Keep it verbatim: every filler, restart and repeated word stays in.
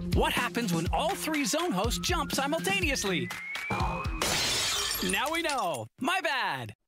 What happens when all three zone hosts jump simultaneously? Now we know. My bad.